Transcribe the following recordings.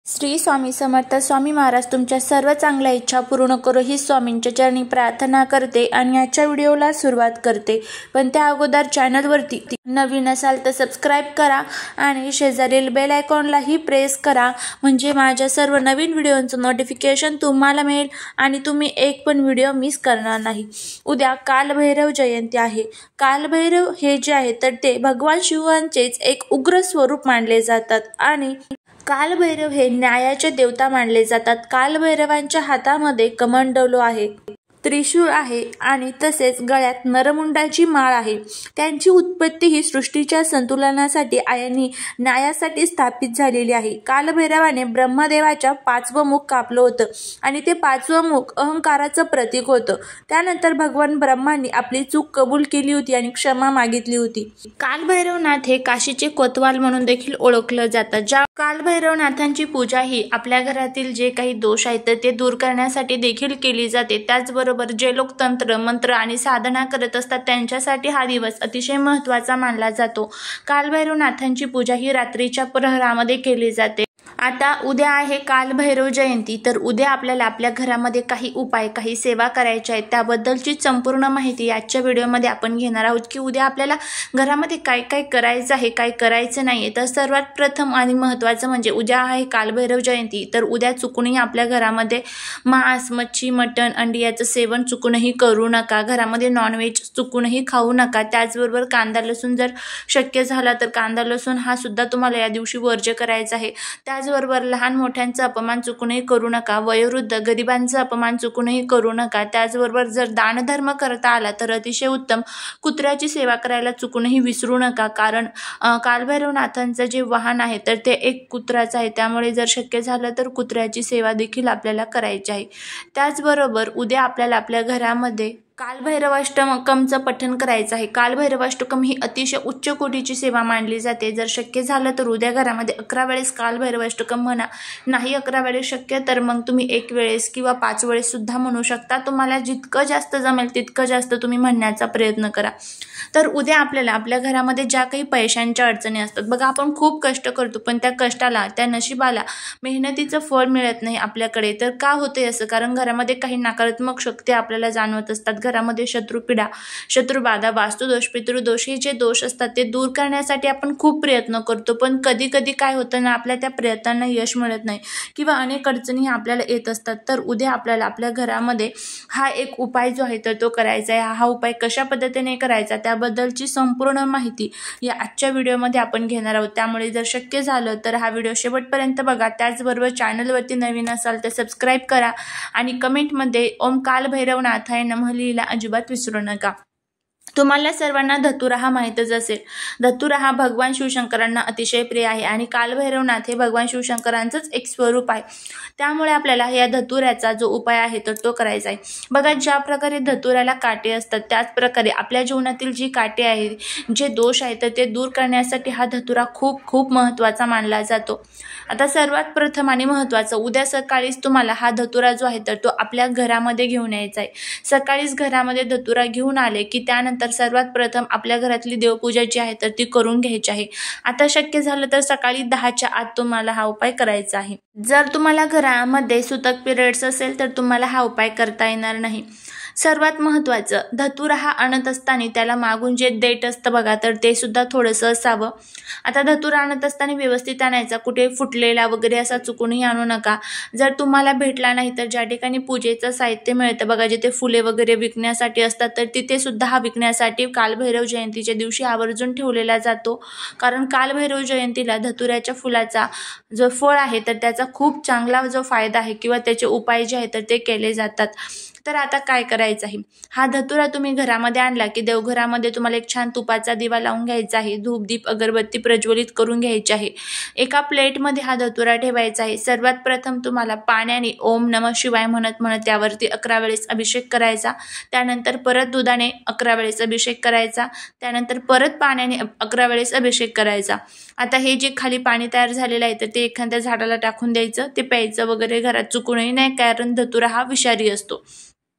श्री स्वामी समर्थ स्वामी महाराज तुमच्या सर्व चांगल्या इच्छा पूर्ण करो ही स्वामींच्या चरणी प्रार्थना करते आणि आजच्या व्हिडिओला सुरुवात करते। पण त्या अगोदर चॅनलवरती नवीन असाल तर सबस्क्राइब करा आणि शेजारील बेल आयकॉनलाही प्रेस करा, म्हणजे माझ्या सर्व नवीन व्हिडिओंचं नोटिफिकेशन तुम्हाला मिळेल आणि तुम्ही एक पण व्हिडिओ मिस करणार नाही। उद्या कालभैरव जयंती आहे। कालभैरव हे जे आहे तर ते भगवान शिवांचेच एक उग्र स्वरूप मानले जातात आणि कालभैरव हे न्यायाचे देवता मानले जातात। कालभैरवांच्या हातामध्ये कमंडलू आहे, त्रिशूळ आहे आणि तसेच गळ्यात नरमुंडाची माळ आहे। त्यांची उत्पत्ती ही सृष्टीच्या संतुलनासाठी आणि न्यायासाठी स्थापित झालेली आहे। कालभैरवाने ब्रह्मदेवाच्या 5वं मुख कापलं होतं आणि ते 5वं मुख अहंकाराचं प्रतीक होतं। त्यानंतर भगवान ब्रह्मांनी आपली चूक कबूल केली होती आणि क्षमा मागितली होती। कालभैरवनाथ हे काशीचे कोतवाल म्हणून देखील ओळखलं जातं। ज्या कालभैरवनाथांची पूजा ही आपल्या घरातील जे काही दोष आहेत तर ते दूर करण्यासाठी देखील केली जाते। त्याचबरोबर जे लोक तंत्र मंत्र आणि साधना करत असतात त्यांच्यासाठी हा दिवस अतिशय महत्त्वाचा मानला जातो। कालभैरवनाथांची पूजा ही रात्रीच्या प्रहरामध्ये केली जाते। आता उद्या आहे कालभैरव जयंती, तर उद्या आपल्याला आपल्या घरामध्ये काही उपाय काही सेवा करायच्या आहेत त्याबद्दलची संपूर्ण माहिती आजच्या व्हिडिओमध्ये आपण घेणार आहोत की उद्या आपल्याला घरामध्ये काय काय करायचं आहे काय करायचं नाही। तर सर्वात प्रथम आणि महत्त्वाचं म्हणजे उद्या आहे कालभैरव जयंती, तर उद्या चुकूनही आपल्या घरामध्ये मांस मच्छी मटण अंडी याचं सेवन चुकूनही करू नका। घरामध्ये नॉनव्हेज चुकूनही खाऊ नका। त्याचबरोबर कांदा लसूण जर शक्य झाला तर कांदा लसूण हा सुद्धा तुम्हाला या दिवशी वर्ज्य करायचा आहे। त्याचबरोबर लहान मोठ्यांचा अपमान चुकूनही करू नका, वयोवृद्ध गरिबांचा अपमान चुकूनही करू नका। त्याचबरोबर जर दानधर्म करता आला तर अतिशय उत्तम, कुत्र्याची सेवा करायला चुकूनही विसरू नका, कारण कालभैरवनाथांचं जे वाहन आहे तर ते एक कुत्राचं आहे, त्यामुळे जर शक्य झालं तर कुत्र्याची सेवा देखील आपल्याला करायची आहे। त्याचबरोबर उद्या आपल्याला आपल्या घरामध्ये कालभैरवाष्टकमचं पठण करायचं आहे। कालभैरवाष्टकम ही अतिशय उच्च कोटीची सेवा मानली जाते। जर शक्य झालं तर उद्या घरामध्ये 11 वेळेस कालभैरवाष्टकम म्हणा, नाही 11 वेळेस शक्य तर मग तुम्ही 1 वेळेस किंवा 5 वेळेस सुद्धा म्हणू शकता। तुम्हाला जितकं जास्त जमेल तितकं जास्त तुम्ही म्हणण्याचा प्रयत्न करा। तर उद्या आपल्याला आपल्या घरामध्ये ज्या काही पैशांच्या अडचणी असतात बघा, आपण खूप कष्ट करतो पण त्या कष्टाला त्या नशिबाला मेहनतीचं फळ मिळत नाही आपल्याकडे। तर का होते असं? कारण घरामध्ये काही नकारात्मक शक्ती आपल्याला जाणवत असतात। घरामध्ये शत्रुपीडा शत्रुबाधा वास्तुदोष पितृदोष हे जे दोष असतात ते दूर करण्यासाठी आपण खूप प्रयत्न करतो, पण कधी कधी काय होतं ना, आपल्या त्या प्रयत्नांना यश मिळत नाही किंवा अनेक अडचणी आपल्याला येत असतात। तर उद्या आपल्याला आपल्या घरामध्ये हा एक उपाय जो आहे तर तो करायचा आहे। हा उपाय कशा पद्धतीने करायचा त्याबद्दलची संपूर्ण माहिती या आजच्या व्हिडिओमध्ये आपण घेणार आहोत, त्यामुळे जर शक्य झालं तर हा व्हिडिओ शेवटपर्यंत बघा। त्याचबरोबर चॅनलवरती नवीन असाल तर सबस्क्राइब करा आणि कमेंटमध्ये ओम कालभैरवनाथाय नमः लिहायला अजिबात विसरू नका। तुम्हाला सर्वांना धतुरा हा माहीतच असेल। धतुरा हा भगवान शिवशंकरांना अतिशय प्रिय आहे आणि कालभैरवनाथ हे भगवान शिवशंकरांचंच एक स्वरूप आहे, त्यामुळे आपल्याला या धतुऱ्याचा जो उपाय आहे तर तो करायचा आहे। बघा, ज्या प्रकारे धतुऱ्याला काटे असतात त्याच प्रकारे आपल्या जीवनातील जी काटे आहेत जे दोष आहेत तर ते दूर करण्यासाठी हा धतुरा खूप खूप महत्त्वाचा मानला जातो। आता सर्वात प्रथम आणि महत्त्वाचं, उद्या सकाळीच तुम्हाला हा धतुरा जो आहे तर तो आपल्या घरामध्ये घेऊन यायचा आहे। सकाळीच घरामध्ये धतुरा घेऊन आले की त्यानंतर सर्वात प्रथम आपल्या घरातली देवपूजा जी आहे तर ती करून घ्यायची आहे। आता शक्य झालं तर सकाळी 10च्या आत तुम्हाला हा उपाय करायचा आहे। जर तुम्हाला घरामध्ये सुतक पिरियड्स असेल तर तुम्हाला हा उपाय करता येणार नाही। सर्वात महत्त्वाचं, धतुरा हा आणत असताना त्याला मागून जे देठ असतं बघा तर ते सुद्धा थोडंसं असावं। आता धतुरा आणत असताना व्यवस्थित आणायचा, कुठे फुटलेला वगैरे असा चुकूनही आणू नका। जर तुम्हाला भेटला नाही तर ज्या ठिकाणी पूजेचं साहित्य मिळतं बघा, जिथे फुले वगैरे विकण्यासाठी असतात तर तिथे सुद्धा हा विकण्यासाठी कालभैरव जयंतीच्या दिवशी आवर्जून ठेवलेला जातो, कारण कालभैरव जयंतीला धतुऱ्याच्या फुलाचा जो फळ आहे तर त्याचा खूप चांगला जो फायदा आहे किंवा त्याचे उपाय जे आहेत तर ते केले जातात। तर आता काय करायचं आहे, हा धतुरा तुम्ही घरामध्ये आणला की देवघरामध्ये तुम्हाला एक छान तुपाचा दिवा लावून घ्यायचा आहे, धूप दीप अगरबत्ती प्रज्वलित करून घ्यायची आहे। एका प्लेटमध्ये हा धतुरा ठेवायचा आहे। सर्वात प्रथम तुम्हाला पाण्याने ओम नमः शिवाय म्हणत म्हणत त्यावरती 11 वेळेस अभिषेक करायचा, त्यानंतर परत दुधाने 11 वेळेस अभिषेक करायचा, त्यानंतर परत पाण्याने 11 वेळेस अभिषेक करायचा। आता हे जे खाली पाणी तयार झालेलं आहे तर ते एखाद्या झाडाला टाकून द्यायचं, ते प्यायचं वगैरे घरात चुकूनही नाही, कारण धतुरा हा विषारी असतो।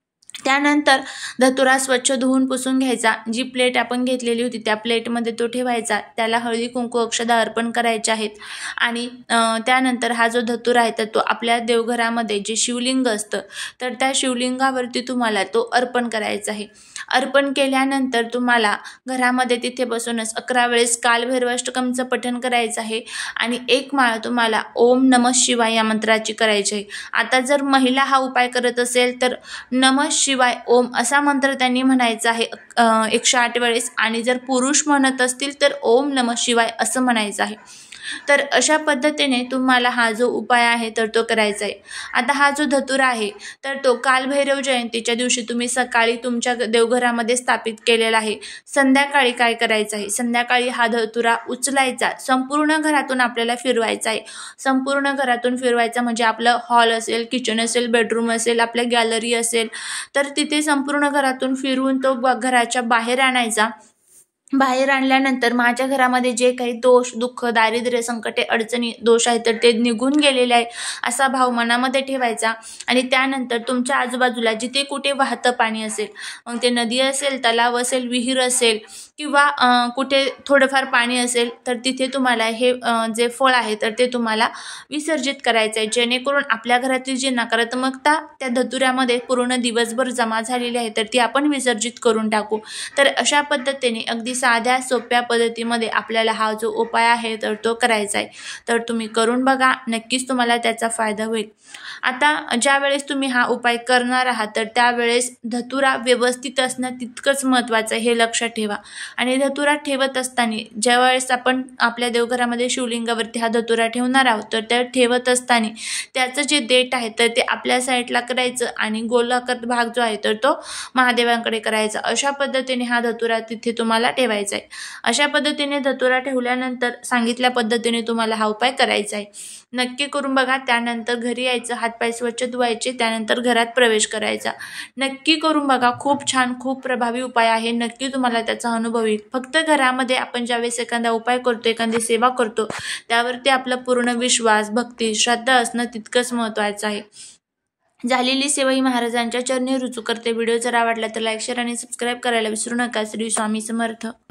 त्यानंतर धतुरा स्वच्छ धुवून पुसून घ्यायचा। जी प्लेट आपण घेतलेली होती त्या प्लेटमध्ये तो ठेवायचा, त्याला हळदी कुंकू अक्षदा अर्पण करायचे आहेत आणि त्यानंतर हा जो धतुरा आहे तर तो आपल्या देवघरामध्ये जे शिवलिंग असतं तर त्या शिवलिंगावरती तुम्हाला तो अर्पण करायचा आहे। अर्पण केल्यानंतर तुम्हाला घरामध्ये तिथे बसूनच 11 वेळेस कालभैरवाष्टकमचं पठण करायचं आहे आणि एक माळ तुम्हाला ओम नमः शिवाय या मंत्राची करायची आहे। आता जर महिला हा उपाय करत असेल तर नमः शिवाय ओम असा मंत्र त्यांनी म्हणायचा आहे 108 वेळेस आणि जर पुरुष म्हणत असतील तर ओम नमः शिवाय असं म्हणायचं आहे। तर अशा पद्धतीने तुम्हाला हा जो उपाय आहे तर तो करायचा आहे। आता हा जो धतुरा आहे तर तो कालभैरव जयंतीच्या दिवशी तुम्ही सकाळी तुमच्या देवघरामध्ये स्थापित केलेला आहे। संध्याकाळी काय करायचं आहे, संध्याकाळी हा धतुरा उचलायचा, संपूर्ण घरातून आपल्याला फिरवायचा आहे। संपूर्ण घरातून फिरवायचा म्हणजे आपलं हॉल असेल, किचन असेल, बेडरूम असेल, आपल्या गॅलरी असेल तर तिथे संपूर्ण घरातून फिरवून तो घराच्या बाहेर आणायचा। बाहेर आणल्यानंतर माझ्या घरामध्ये जे काही दोष, दुःख, दारिद्र्य, संकटे, अडचणी, दोष आहेत तर ते निघून गेलेले आहे असा भाव मनामध्ये ठेवायचा आणि त्यानंतर तुमच्या आजूबाजूला जिथे कुठे वाहतं पाणी असेल, मग ते नदी असेल, तलाव असेल, विहीर असेल किंवा कुठे थोडंफार पाणी असेल तर तिथे तुम्हाला हे जे फळ आहे तर ते तुम्हाला विसर्जित करायचं आहे, जेणेकरून आपल्या घरातील जी नकारात्मकता त्या धतुऱ्यामध्ये पूर्ण दिवसभर जमा झालेली आहे तर ती आपण विसर्जित करून टाकू। तर अशा पद्धतीने अगदी साध्या सोप्या पद्धतीमध्ये आपल्याला हा जो उपाय आहे तर तो करायचा आहे। तर तुम्ही करून बघा, नक्कीच तुम्हाला त्याचा फायदा होईल। आता ज्या वेळेस तुम्ही हा उपाय करणार आहात तर त्यावेळेस धतुरा व्यवस्थित असणं तितकंच महत्त्वाचं आहे हे लक्षात ठेवा। आणि धतुरा ठेवत असताना ज्यावेळेस आपण आपल्या देवघरामध्ये शिवलिंगावरती हा धतुरा ठेवणार आहोत तर त्या ठेवत असताना त्याचं जे देठ आहे तर ते आपल्या साईडला करायचं आणि गोलाकार भाग जो आहे तर तो महादेवांकडे करायचा। अशा पद्धतीने हा धतुरा तिथे तुम्हाला ठेवायचा आहे। अशा पद्धतीने धतुरा ठेवल्यानंतर सांगितल्या पद्धतीने तुम्हाला हा उपाय करायचा आहे। नक्की करून बघा। त्यानंतर घरी यायचं, हातपाय स्वच्छ धुवायचे, त्यानंतर घरात प्रवेश करायचा। नक्की करून बघा, खूप छान, खूप प्रभावी उपाय आहे। नक्की तुम्हाला त्याचा अनुभव येईल। फक्त घरामध्ये आपण ज्यावेळेस एखादा उपाय करतो, एखादी सेवा करतो त्यावरती आपला पूर्ण विश्वास, भक्ती, श्रद्धा असणं तितकंच महत्त्वाचं आहे। झालेली सेवा ही महाराजांच्या चरणी रुजू करते। व्हिडिओ जर आवडला तर लाईक, शेअर आणि सबस्क्राईब करायला विसरू नका। श्री स्वामी समर्थ।